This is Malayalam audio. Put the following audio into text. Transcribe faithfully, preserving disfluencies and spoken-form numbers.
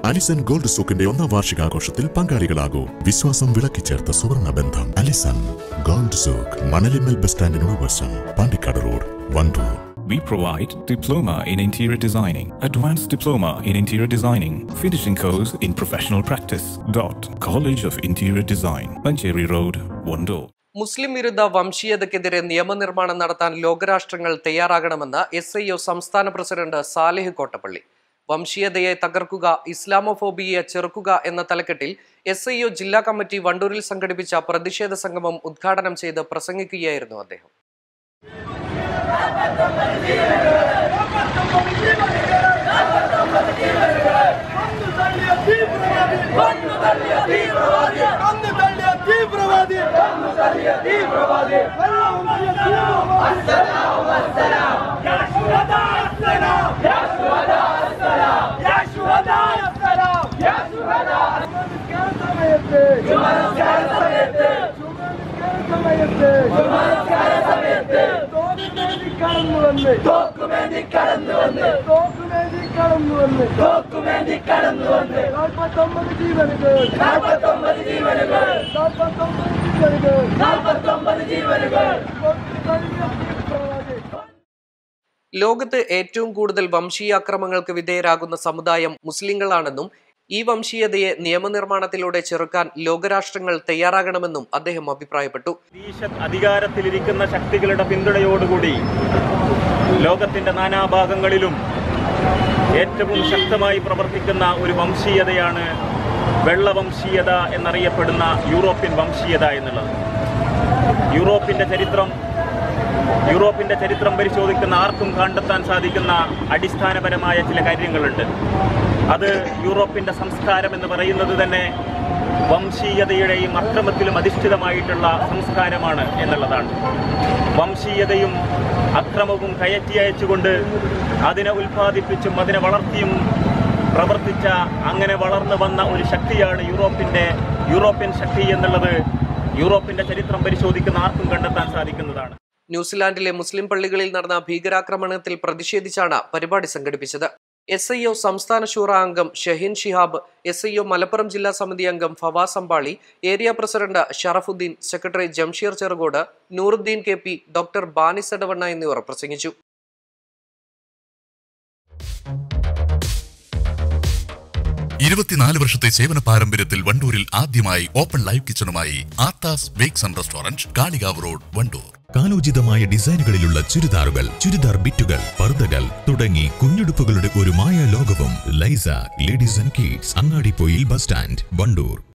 അലിസൺ ഗോൾഡ് സൂക്കിന്റെ ഒന്നാം വാർഷികാഘോഷത്തിൽ പങ്കാളികളാകൂ. വിശ്വാസം വിളക്കിച്ചേർത്ത സുവർണ ബന്ധം. Alison gold souk, Manalimal bus സ്റ്റാൻഡിനോട് വശം, Pandikkad road, Wandoor. We provide diploma in interior designing, advanced diploma in interior designing, finishing course in professional practice. Dot College of Interior Design, Pancheri Road, Vondor. മുസ്ലിം വിരുദ്ധ വംശീയതയ്ക്കെതിരെ നിയമനിർമ്മാണം നടത്താൻ ലോകരാഷ്ട്രങ്ങൾ തയ്യാറാകണമെന്ന് എസ് ഐ ഒ സംസ്ഥാന പ്രസിഡന്റ് സാലിഹ് കോട്ടപ്പള്ളി. വംശീയതയെ തകർക്കുക, ഇസ്ലാമോഫോബിയെ ചെറുക്കുക എന്ന തലക്കെട്ടിൽ എസ് ഐ ഒ ജില്ലാ കമ്മിറ്റി വണ്ടൂരിൽ സംഘടിപ്പിച്ച പ്രതിഷേധ സംഗമം ഉദ്ഘാടനം ചെയ്ത് പ്രസംഗിക്കുകയായിരുന്നു അദ്ദേഹം. ലോകത്ത് ഏറ്റവും കൂടുതൽ വംശീയാക്രമങ്ങൾക്ക് വിധേയരാകുന്ന സമുദായം മുസ്ലിങ്ങളാണെന്നും ഈ വംശീയതയെ നിയമനിർമ്മാണത്തിലൂടെ ചെറുക്കാൻ ലോകരാഷ്ട്രങ്ങൾ തയ്യാറാകണമെന്നും അദ്ദേഹം അഭിപ്രായപ്പെട്ടു. അധികാരത്തിലിരിക്കുന്ന ശക്തികളുടെ പിന്തുണയോടുകൂടി ലോകത്തിന്റെ നാനാഭാഗങ്ങളിലും ഏറ്റവും ശക്തമായി പ്രവർത്തിക്കുന്ന ഒരു വംശീയതയാണ് വെള്ളവംശീയത എന്നറിയപ്പെടുന്ന യൂറോപ്യൻ വംശീയത എന്നുള്ളത്. യൂറോപ്പിന്റെ ചരിത്രം യൂറോപ്പിന്റെ ചരിത്രം പരിശോധിക്കുന്ന ആർക്കും കണ്ടെത്താൻ സാധിക്കുന്ന അടിസ്ഥാനപരമായ ചില കാര്യങ്ങളുണ്ട്. അത് യൂറോപ്പിന്റെ സംസ്കാരം എന്ന് പറയുന്നത് തന്നെ വംശീയതയുടെയും അക്രമത്തിലും അധിഷ്ഠിതമായിട്ടുള്ള സംസ്കാരമാണ് എന്നുള്ളതാണ്. വംശീയതയും അക്രമവും കയറ്റി അയച്ചുകൊണ്ട് അതിനെ ഉൽപ്പാദിപ്പിച്ചും അതിനെ വളർത്തിയും പ്രവർത്തിച്ച അങ്ങനെ വളർന്നു വന്ന ഒരു ശക്തിയാണ് യൂറോപ്പിന്റെ യൂറോപ്യൻ ശക്തി എന്നുള്ളത് യൂറോപ്പിന്റെ ചരിത്രം പരിശോധിക്കുന്ന ആർക്കും കണ്ടെത്താൻ സാധിക്കുന്നതാണ്. ന്യൂസിലാൻഡിലെ മുസ്ലിം പള്ളികളിൽ നടന്ന ഭീകരാക്രമണത്തിൽ പ്രതിഷേധിച്ചാണ് പരിപാടി സംഘടിപ്പിച്ചത്. എസ് ഐ ഒ സംസ്ഥാന ശൂറ അംഗം Shaheen Shihab, S I O Malappuram ജില്ലാ സമിതി അംഗം Fawas Ambali, area president Sharafudheen, secretary Jamsheer Cherukode, Nooruddeen K P, doctor Banis Edavanna എന്നിവർ പ്രസംഗിച്ചു. ഇരുപത്തിനാല് വർഷത്തെ സേവന പാരമ്പര്യത്തിൽ വണ്ടൂരിൽ ആദ്യമായി ഓപ്പൺ ലൈവ് കിച്ചണുമായി Aathas bakes and restaurant, Kalikavu road, Wandoor. കാലോചിതമായ ഡിസൈനുകളിലുള്ള ചുരിദാറുകൾ, ചുരിദാർ ബിറ്റുകൾ, പർദ്ദകൾ തുടങ്ങി കുഞ്ഞുടുപ്പുകളുടെ ഒരു മായ ലോകവും. Liza ladies and kids, Angadipoyil bus stand, Wandoor.